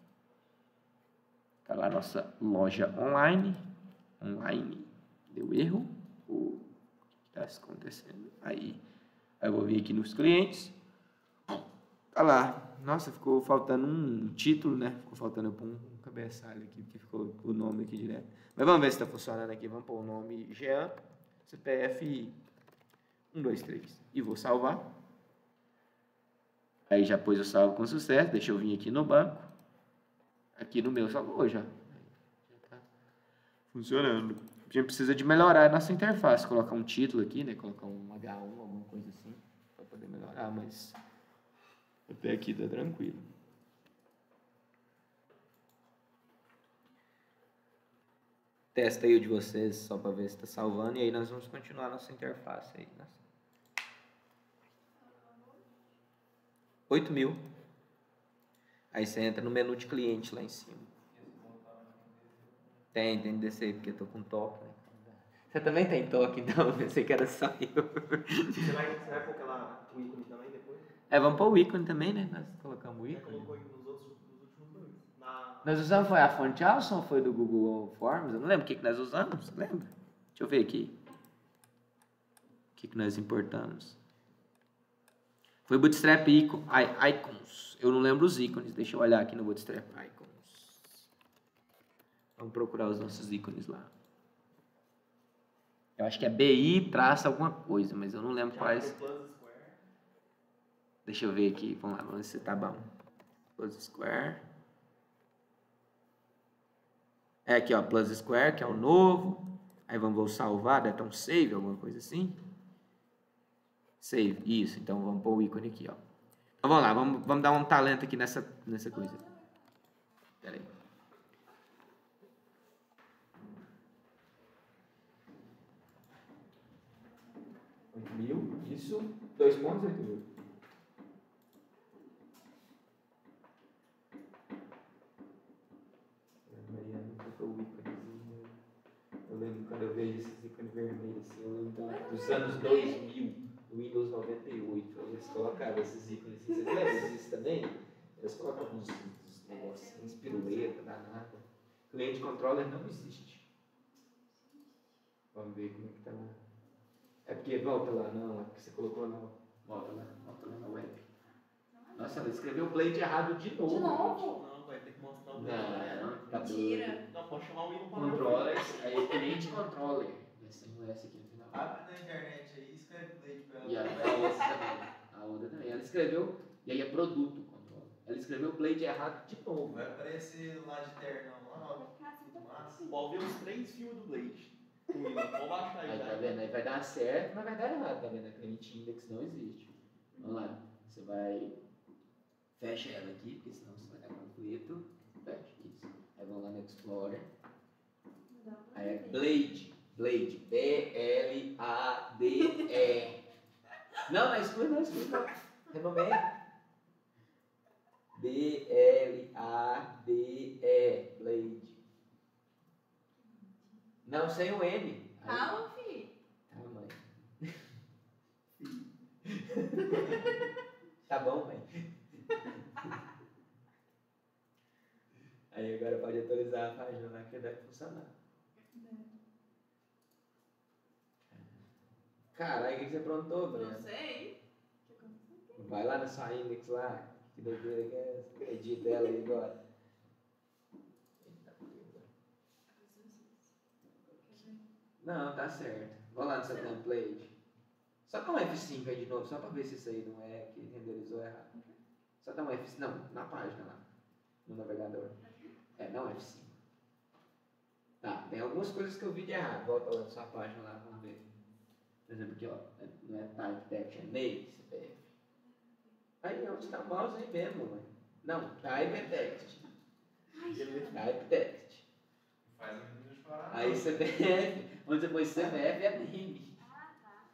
Está lá a nossa loja online. Online. Deu erro. O que está acontecendo? Aí, aí eu vou vir aqui nos clientes. Tá lá. Nossa, ficou faltando um título, né? Ficou faltando pôr um cabeçalho aqui, porque ficou o nome aqui direto. Mas vamos ver se está funcionando aqui. Vamos pôr o nome Jean, C P F um, dois, três. E vou salvar. Aí já pôs o salvo com sucesso. Deixa eu vir aqui no banco. Aqui no meu salvou já. Já tá funcionando. A gente precisa de melhorar a nossa interface. Colocar um título aqui, né? Colocar um H um, alguma coisa assim. Para poder melhorar, mas até aqui tá tranquilo. Testa aí o de vocês só para ver se está salvando. E aí nós vamos continuar nossa interface aí. Nossa. oito mil. Aí você entra no menu de cliente lá em cima. Tem, tem que descer, porque eu tô com toque, né? Você também tem toque, então? Eu pensei que era só eu. Você vai, você vai pôr aquela, o ícone também depois? É, vamos pôr o ícone também, né? Nós colocamos o Você ícone. colocou nos, outros, nos últimos dois. Na... Nós usamos, foi a Font Awesome ou foi do Google Forms? Eu não lembro o que, que nós usamos, lembra? Deixa eu ver aqui. O que, que nós importamos? Foi Bootstrap Icon, I, Icons. Eu não lembro os ícones. Deixa eu olhar aqui no Bootstrap Icons. Vamos procurar os nossos ícones lá. Eu acho que é B I traça alguma coisa, mas eu não lembro quais. Deixa eu ver aqui. Vamos lá, vamos ver se tá bom. Plus Square. É aqui, ó, Plus Square, que é o novo. Aí vamos vou salvar, deve ter um save, alguma coisa assim. Save, isso. Então vamos pôr o ícone aqui, ó. Então vamos lá, vamos, vamos dar um talento aqui nessa, nessa coisa. Pera aí. oito mil, isso. dois pontos, oito mil. Eu lembro quando eu vejo esses ícones vermelhos assim, eu lembro dos anos dois mil, do Windows noventa e oito, eles colocavam esses ícones assim, vocês lembram disso também? Eles colocavam uns, uns negocinhos, pirueta, danada. Cliente controller não existe. Vamos ver como é que tá lá. É porque volta lá, não, é porque você colocou não. Volta lá, volta lá na web. Nossa, ela escreveu o Blade errado de novo. De novo? Não, vai ter que mostrar o Não, tá Mentira. doido. Não, pode chamar o ícone para Controllers, aí cliente controller. Vai ser um S aqui no final. Abre na internet aí e escreve Blade pra ela. E a, a outra também. A outra também. Ela escreveu, e aí é produto controller. Ela escreveu o Blade errado de novo. Vai aparecer lá de ternão, lá, ó. Tudo massa. Pode ver os três fios do Blade. Vou baixar aí Aí já. tá vendo? Aí vai dar certo, mas vai dar errado, tá vendo? A cliente index não existe. Vamos lá. Você vai. Fecha ela aqui, porque senão você vai dar conflito. Fecha isso. Aí vamos lá no Explorer. Aí é Blade. Blade. B L A D E. Não, não exclui, não exclui, não. Renomei. B L A D E. Blade. Não, sem o N. Calma, filho. Calma, mãe. Tá bom, mãe. Aí agora pode atualizar a página lá que deve funcionar. Caralho, o que você aprontou, Breno? Não sei. Vai lá na sua index lá. Que doideira que é essa? Edita ela aí agora. Não, tá certo. Vou lá no seu template. Só dá um F cinco aí de novo, só pra ver se isso aí não é que renderizou errado. Só dá um F cinco. Não, na página lá. No navegador. É, não F cinco. Tá, tem algumas coisas que eu vi de errado. Volta lá na sua página lá, vamos ver. Por exemplo, aqui, ó. Não é type text, é name, C P F. Aí, onde está o mouse aí mesmo, mãe? Não, type é text. Type text. Faz o menino chorar. Aí C P F, onde você põe C P F é name. Ah, tá.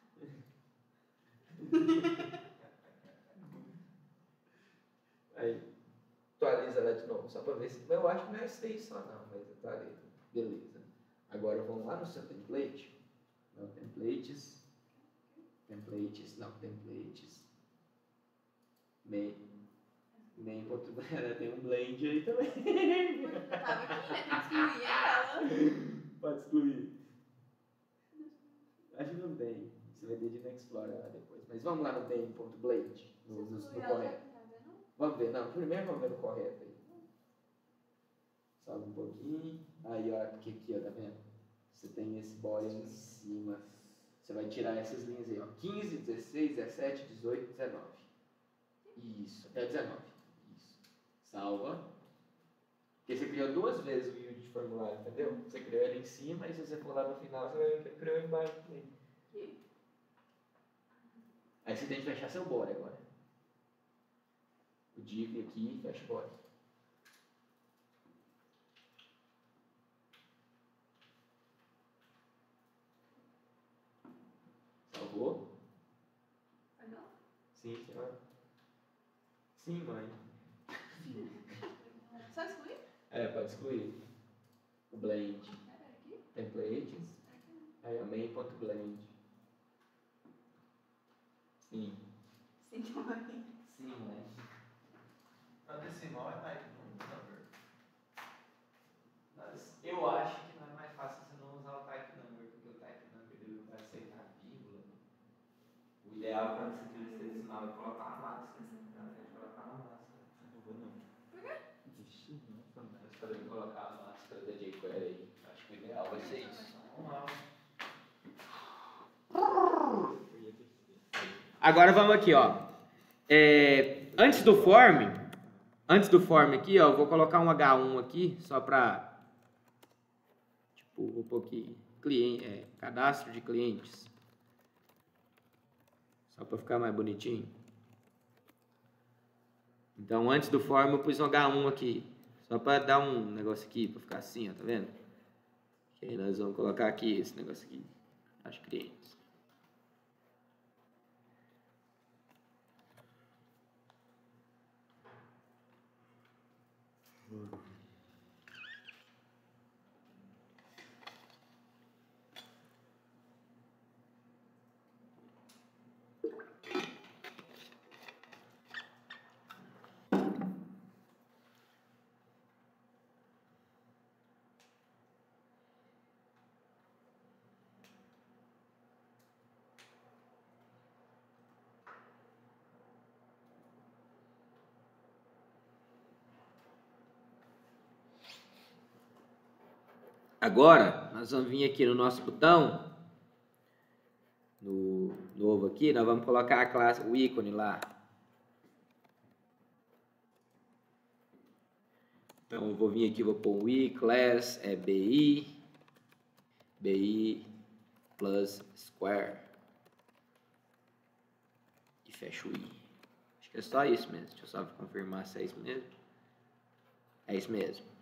Aí, atualiza lá de novo, só para ver se... Eu acho que não é isso aí só não, mas atualiza. Beleza. Agora vamos lá no seu template. Não, templates. Templates, não, templates. Main. Main. Tem um blend aí também. Eu tava aqui, né? Tem que excluir ela. Pode excluir. Acho que não tem. Você vai ter de Explorer lá depois. Mas vamos lá no main.blade. No, no, no correto. Vamos ver, não. Primeiro vamos ver no correto aí. Sobe um pouquinho. Aí, ó, porque aqui, ó, tá vendo? Você tem esse body em cima. Você vai tirar essas linhas aí, ó. quinze, dezesseis, dezessete, dezoito, dezenove. Isso, até dezenove. Isso. Salva. Porque você criou duas vezes o I D de formulário, entendeu? Você criou ele em cima e se você for lá no final, você vai ver que ele criou embaixo também. Aí você tem que fechar seu body agora. O div aqui, fecha o body. Salvou? Foi não? Sim, senhora. Sim, mãe. Só excluir? É, pode excluir. O blend. Era aqui? Templates. Aí é main.blend. Sim. Sim, mãe. Sim, mãe. A decimal é type number. Mas eu acho que não é mais fácil você não usar o type number, porque o type number ele não vai aceitar vírgula. O ideal é quando você utiliza esse decimal é colocar uma máscara. Ao invés de colocar uma máscara. Não vou não. Por quê? Ixi, não. Mas podemos colocar a máscara da jQuery aí. Acho que o ideal vai ser isso. Vamos lá. Agora vamos aqui, ó. É, antes do form, antes do form aqui, ó, eu vou colocar um H um aqui, só para, tipo, vou pôr aqui, cliente, é, cadastro de clientes. Só para ficar mais bonitinho. Então, antes do form, eu pus um H um aqui, só para dar um negócio aqui, para ficar assim, ó, tá vendo? E aí nós vamos colocar aqui esse negócio aqui, as clientes. Agora, nós vamos vir aqui no nosso botão, no novo aqui, nós vamos colocar a classe, o ícone lá. Então, eu vou vir aqui, vou pôr o I, class, é B I, B I plus square. E fecha o I. Acho que é só isso mesmo. Deixa eu só confirmar se é isso mesmo. É isso mesmo.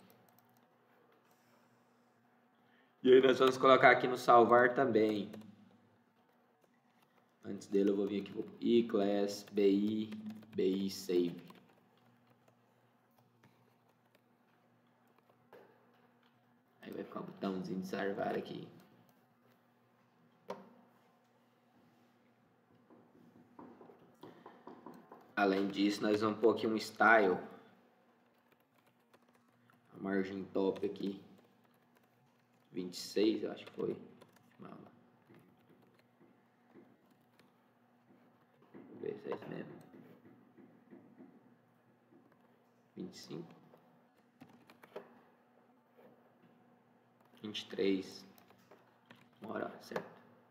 E aí nós vamos colocar aqui no salvar também. Antes dele eu vou vir aqui, vou I, class, B I, B I, save. Aí vai ficar o botãozinho de salvar aqui. Além disso, nós vamos pôr aqui um style. A margem top aqui. vinte e seis, eu acho que foi. Vamos ver se é isso mesmo. vinte e cinco. vinte e três. Bora, certo.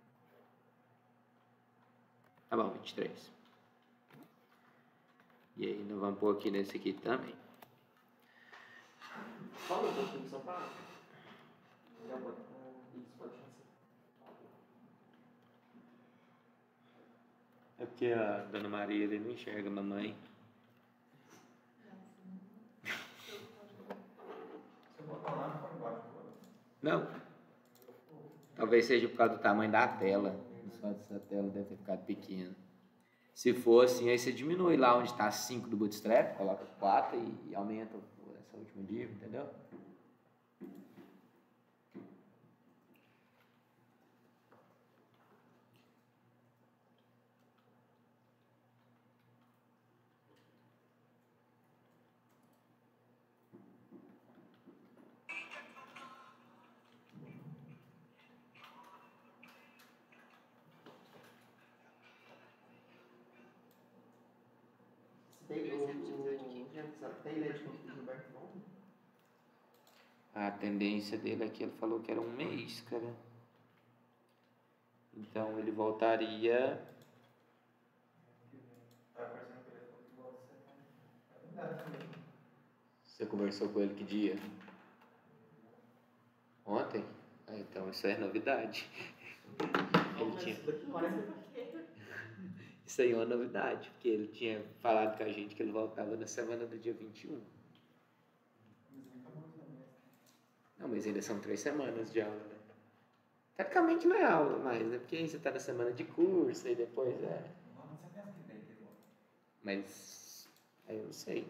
Tá bom, vinte e três. E aí, nós vamos pôr aqui nesse aqui também. Fala da função para. É porque a Dona Maria ele não enxerga a mamãe. Você botar lá, não foi embaixo. Não. Talvez seja por causa do tamanho da tela. O fato dessa tela deve ter ficado pequena. Se for assim, aí você diminui lá onde está cinco do Bootstrap, coloca quatro e, e aumenta essa última div, entendeu? Sabe, tem ideia de quanto que o Gilberto volta? A tendência dele aqui, ele falou que era um mês, cara. Então ele voltaria. Tá conversando com ele, falou que volta setembro. É verdade também. Você conversou com ele que dia? Ontem? Ah, então isso é novidade. Ele tinha... Isso aí é uma novidade, porque ele tinha falado com a gente que ele voltava na semana do dia vinte e um. Não, mas ainda são três semanas de aula, né? Tecnicamente não é aula mais, né? Porque aí você tá na semana de curso e depois é... Mas... aí eu não sei.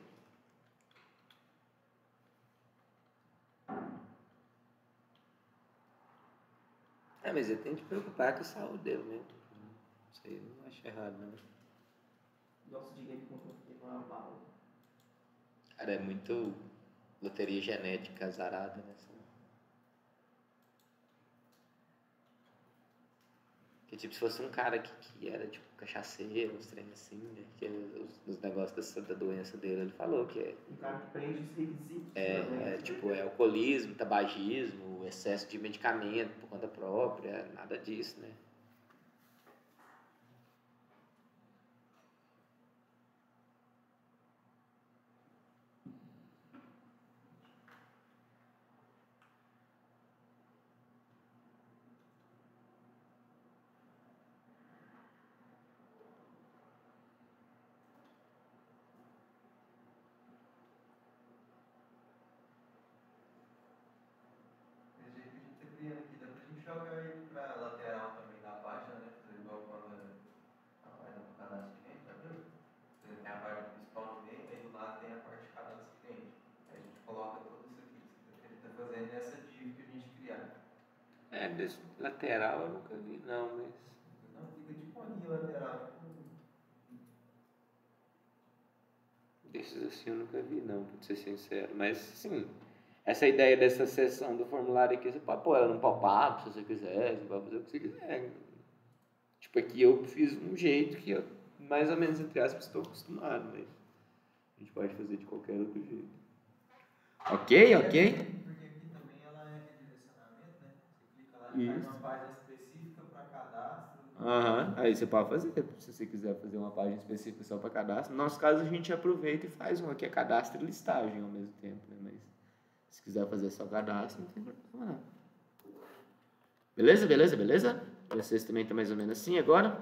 Ah, mas ele tem que preocupar com a saúde dele mesmo. Isso aí eu não acho errado, não. Nosso dinheiro contou que não é uma bala. Cara, é muito loteria genética azarada, né? Que tipo, se fosse um cara que, que era tipo cachaceiro, uns trem assim, né? Que os, os negócios dessa, da doença dele, ele falou que é. Um cara que prende os requisitos. É, né? é tipo, é alcoolismo, tabagismo, excesso de medicamento por conta própria, nada disso, né? Desse jeito que a gente tá criando aqui, dá pra gente jogar ele pra lateral também da página, né? Fazer igual quando a página do cadastro cliente, tá vendo? Você tem a página principal no meio, aí do lado tem a parte de cadastro cliente. Aí a gente coloca tudo isso aqui que ele tá fazendo nessa div que a gente criar. É, desse lateral eu nunca vi, não, mas. Não, fica tipo uma linha lateral. Desses assim eu nunca vi, não, pra ser sincero. Mas, sim, essa ideia dessa seção do formulário aqui, você pode pôr ela num pop-up se você quiser, você pode fazer o que você quiser. Tipo, aqui eu fiz um jeito que eu, mais ou menos, entre aspas, estou acostumado, mas a gente pode fazer de qualquer outro jeito. Ok, ok? Porque aqui também ela é redirecionamento, né? Você clica lá e faz Isso. uma página específica para cadastro. Aham, aí você pode fazer, se você quiser fazer uma página específica só para cadastro. No nosso caso, a gente aproveita e faz uma que é cadastro e listagem ao mesmo tempo, né? Mas se quiser fazer só cadastro, não tem problema não. Beleza, beleza, beleza? Vocês também estão mais ou menos assim agora?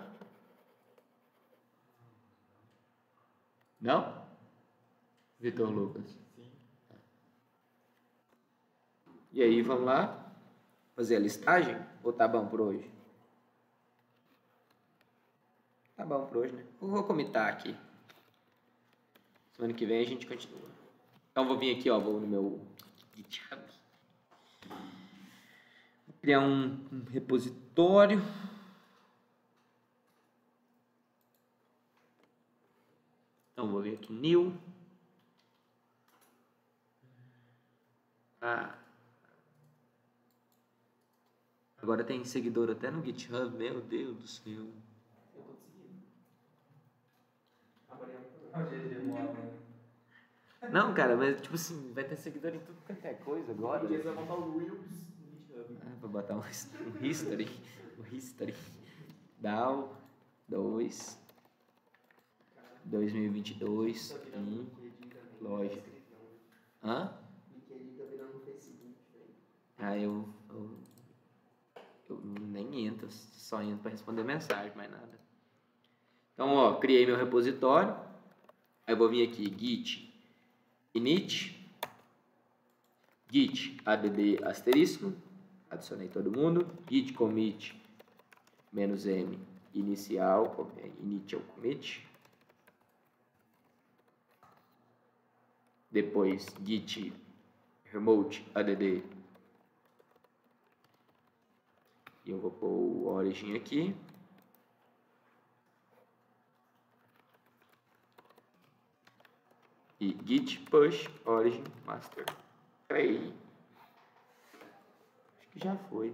Não? Vitor Lucas. Sim. E aí, vamos lá? Fazer a listagem? Ou tá bom por hoje? Tá bom por hoje, né? Eu vou comitar aqui. Semana que vem a gente continua. Então, vou vir aqui, ó. Vou no meu GitHub. Vou criar um, um repositório. Então, vou vir aqui, new. Ah. Agora tem seguidor até no GitHub, meu Deus do céu. Eu tô te seguindo. A Mariana Olha o G G Moab. Não, cara, mas tipo assim, vai ter seguidor em tudo quanto é coisa agora. Porque eles vão botar o Reels no GitHub. Ah, vou botar um, um history. Um history. Dow dois. dois mil e vinte e dois. Um. Loja. Hã? LinkedIn tá virando um Facebook, velho. Ah, eu, eu. Eu nem entro, só entro para responder mensagem, mais nada. Então, ó, criei meu repositório. Aí eu vou vir aqui, git init, git add asterisco, adicionei todo mundo, git commit menos m inicial, initial commit, depois git remote add, e eu vou pôr o origin aqui. E git push origin master. Peraí. Acho que já foi.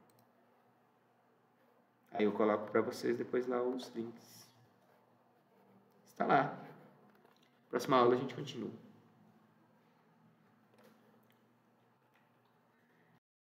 Aí eu coloco para vocês depois lá os links. Está lá. Próxima aula a gente continua.